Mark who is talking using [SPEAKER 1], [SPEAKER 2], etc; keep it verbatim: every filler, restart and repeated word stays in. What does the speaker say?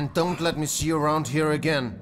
[SPEAKER 1] and don't let me see you around here again.